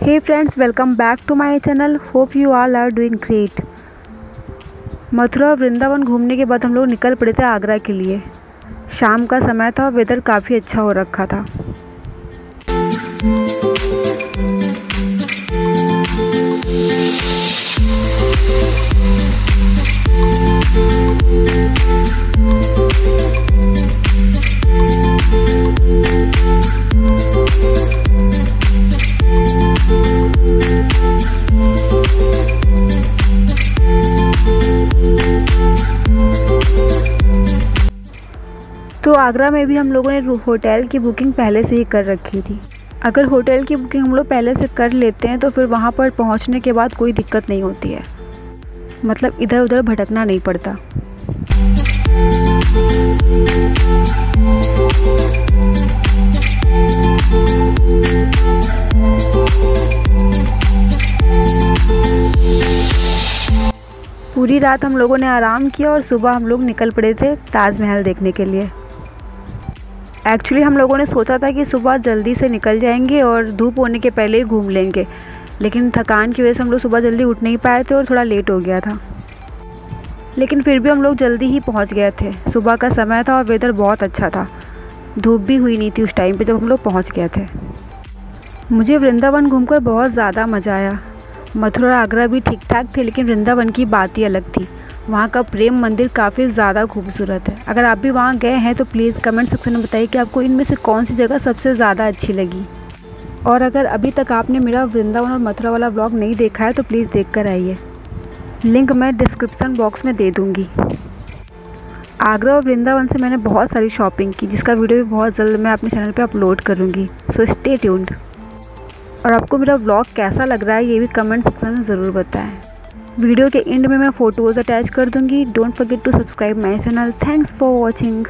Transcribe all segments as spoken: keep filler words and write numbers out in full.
Hey friends, welcome back to my channel. Hope you all are doing great. Mathura और वृंदावन घूमने के बाद हम लोग निकल पड़े थे आगरा के लिए। शाम का समय था, वेदर काफ़ी अच्छा हो रखा था। तो आगरा में भी हम लोगों ने होटल की बुकिंग पहले से ही कर रखी थी। अगर होटल की बुकिंग हम लोग पहले से कर लेते हैं तो फिर वहाँ पर पहुँचने के बाद कोई दिक्कत नहीं होती है, मतलब इधर उधर भटकना नहीं पड़ता। पूरी रात हम लोगों ने आराम किया और सुबह हम लोग निकल पड़े थे ताजमहल देखने के लिए। एक्चुअली हम लोगों ने सोचा था कि सुबह जल्दी से निकल जाएंगे और धूप होने के पहले ही घूम लेंगे, लेकिन थकान की वजह से हम लोग सुबह जल्दी उठ नहीं पाए थे और थोड़ा लेट हो गया था। लेकिन फिर भी हम लोग जल्दी ही पहुंच गए थे। सुबह का समय था और वेदर बहुत अच्छा था, धूप भी हुई नहीं थी उस टाइम पे जब हम लोग पहुँच गए थे। मुझे वृंदावन घूमकर बहुत ज़्यादा मज़ा आया। मथुरा और आगरा भी ठीक ठाक थे, लेकिन वृंदावन की बात ही अलग थी। वहाँ का प्रेम मंदिर काफ़ी ज़्यादा खूबसूरत है। अगर आप भी वहाँ गए हैं तो प्लीज़ कमेंट सेक्शन में बताइए कि आपको इनमें से कौन सी जगह सबसे ज़्यादा अच्छी लगी। और अगर अभी तक आपने मेरा वृंदावन और मथुरा वाला व्लॉग नहीं देखा है तो प्लीज़ देख कर आइए, लिंक मैं डिस्क्रिप्सन बॉक्स में दे दूँगी। आगरा और वृंदावन से मैंने बहुत सारी शॉपिंग की, जिसका वीडियो भी बहुत जल्द मैं अपने चैनल पर अपलोड करूँगी, सो स्टे ट्यून्ड। और आपको मेरा व्लॉग कैसा लग रहा है ये भी कमेंट सेक्शन में ज़रूर बताएं। वीडियो के एंड में मैं फ़ोटोज़ अटैच कर दूंगी। Don't forget to subscribe my channel. Thanks for watching.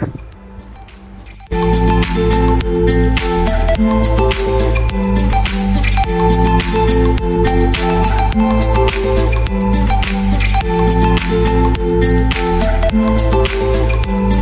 Thank you.